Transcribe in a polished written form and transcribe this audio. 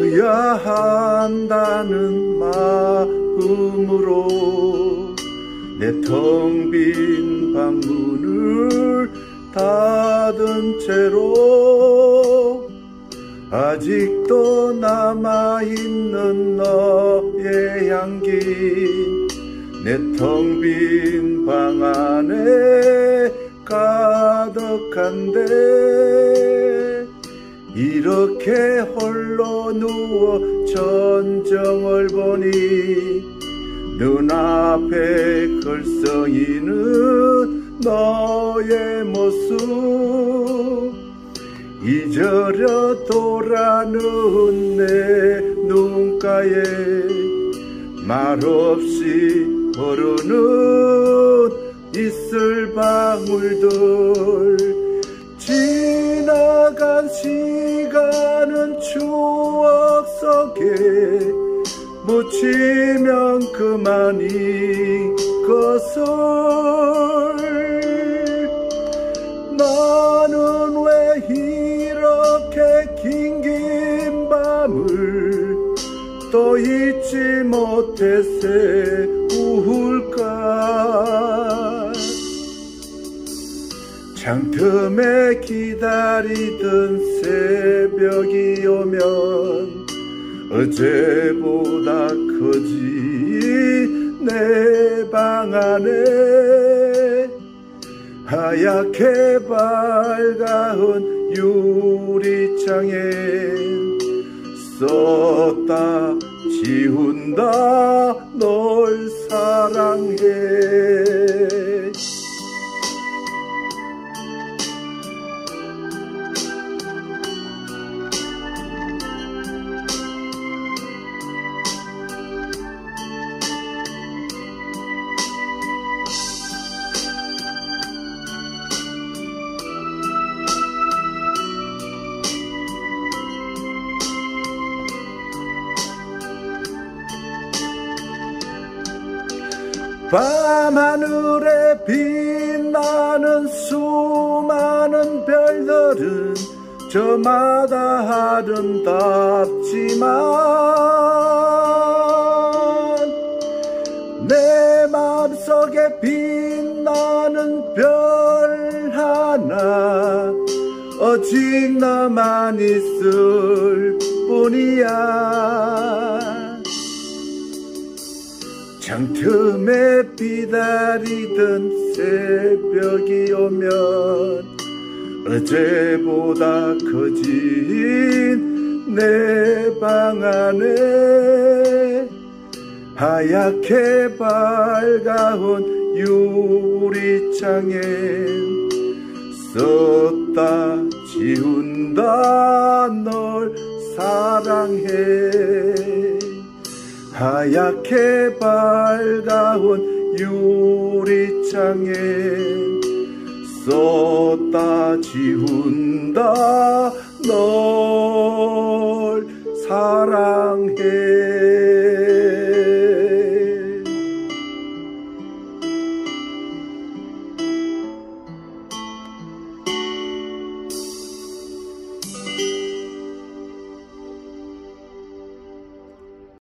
지어야 한다는 마음으로 내 텅 빈 방문을 닫은 채로 아직도 남아있는 너의 향기 내 텅 빈 방 안에 가득한데 이렇게 홀로 누워 전정을 보니 눈앞에 글썽이는 너의 모습 잊으려 돌아는 내 눈가에 말없이 흐르는 이슬방울들 지나간 시간은 추억 속에 묻히면 그만인 것을 나는 왜 이렇게 긴 밤을 또 잊지 못해 세울까 창틈에 기다리던 새벽이 오면 어제보다 커진 내 방 안에 하얗게 밝아온 유리창에 썼다 지운다 널 사랑해 밤하늘에 빛나는 수많은 별들은 저마다 아름답지만 내 마음속에 빛나는 별 하나 오직 너만 있을 뿐이야 창틈에 비다리던 새벽이 오면 어제보다 커진 내 방 안에 하얗게 밝아온 유리창에 썼다 지운다 널 사랑해 하얗게 밝아온 유리창에 썼다 지운다 널 사랑해